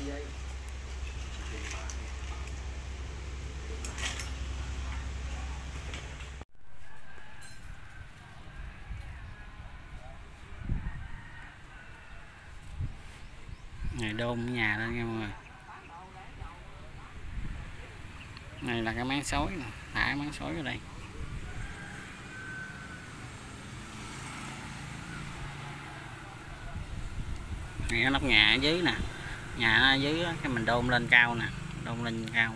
Này đôn nhà lên nha mọi người. Này là cái máng xối nè, thả máng xối ở đây. Này cái nóc nhà ở dưới nè, nhà ở dưới cái mình đôn lên cao nè, đôn lên cao.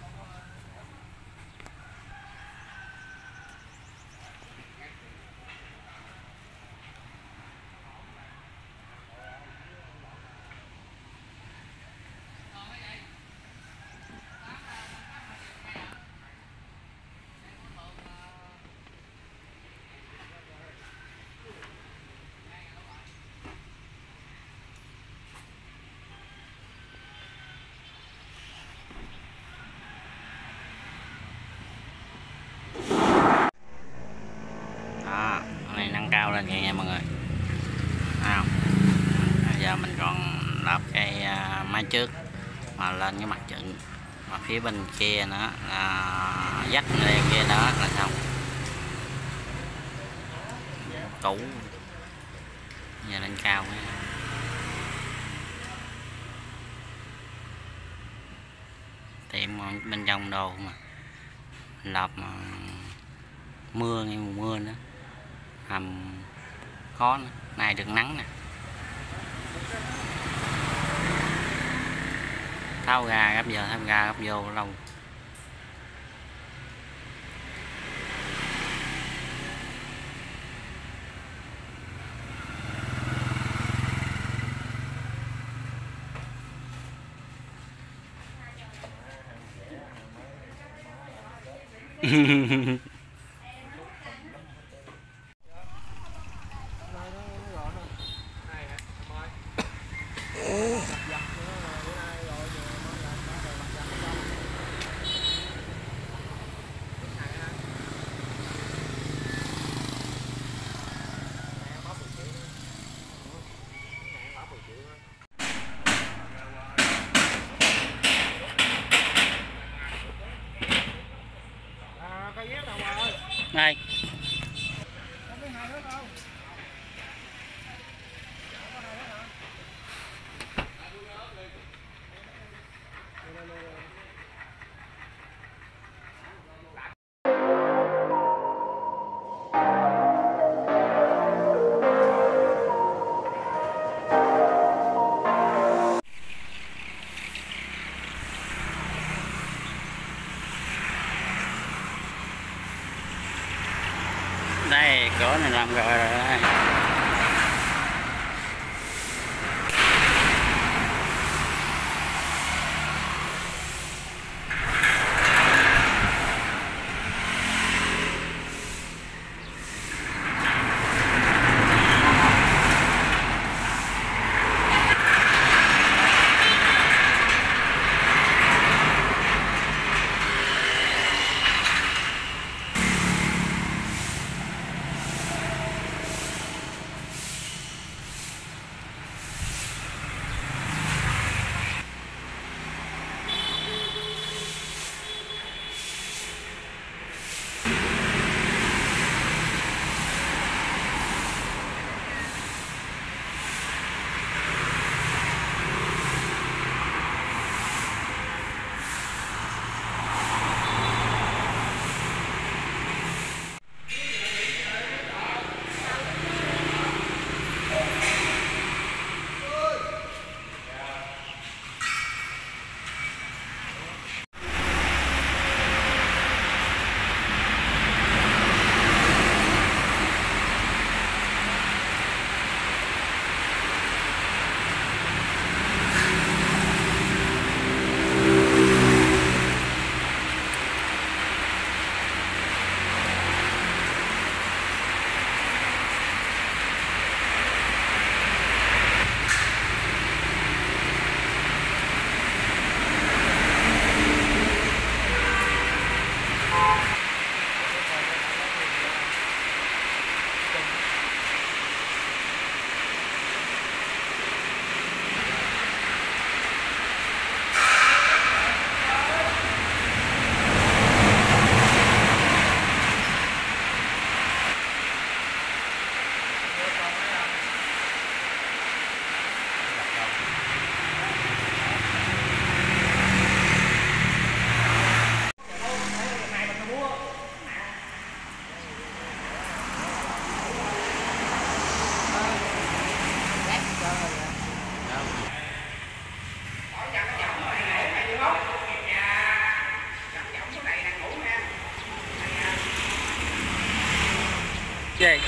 Cao lên vậy nha mọi người. Bây giờ mình còn lắp cái mái trước mà lên cái mặt trận, mà phía bên kia nữa là dắt lên kia đó là xong. Tủ giờ lên cao nha. Tiệm bên trong đồ mà lợp mà mưa ngay mùa mưa nữa hầm khó nữa. Này được nắng nè, tháo ra gấp giờ, tháo ra gấp vô lâu. Đây. Đây, cửa này làm rồi đây. Gì?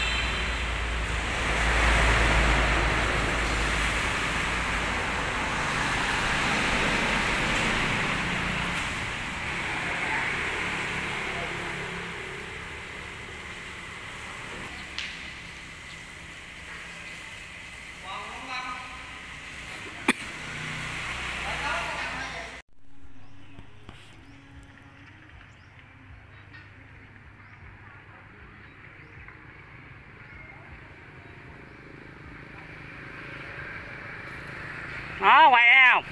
Đó, quay không?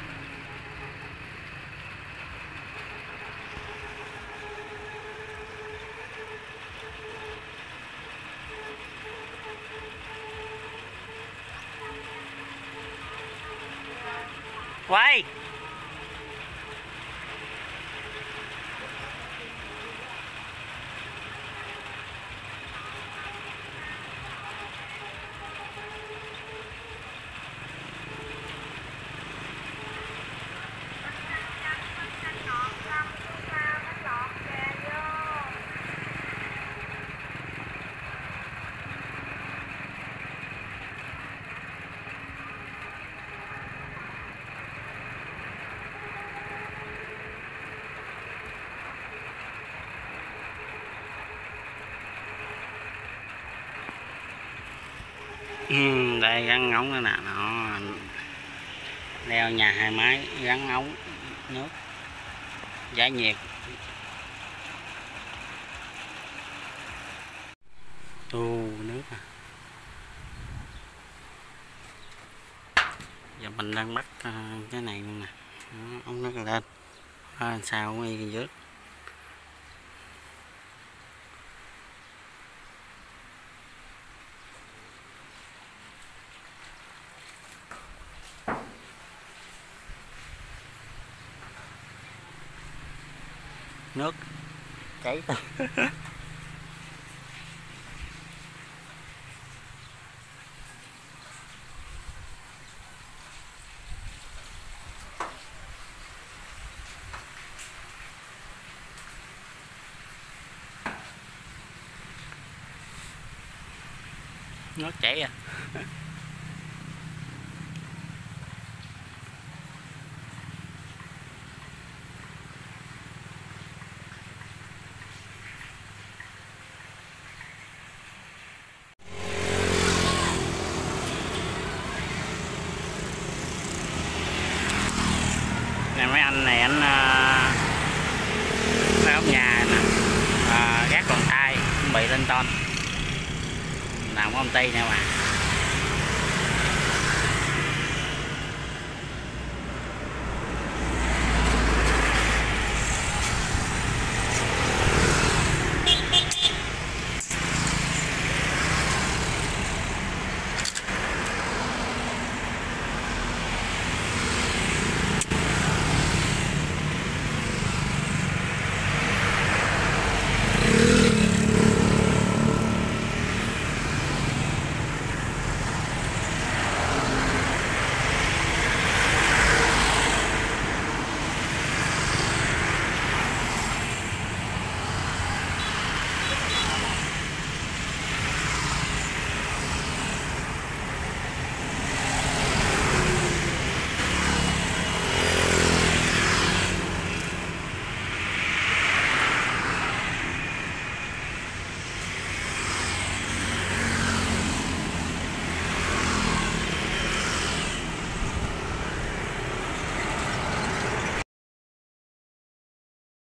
Quay. Đây gắn ống nữa nè, nó đeo nhà 2 máy gắn ống nước giải nhiệt. Nước à. Giờ mình đang bắt cái này luôn nè. Đó, ống nước lên sao cũng y dưới. Nước chảy nước chảy à. Nè mấy anh này anh ra ốc nhà nè, gác còn tay bị lên ton làm công ty nè mà.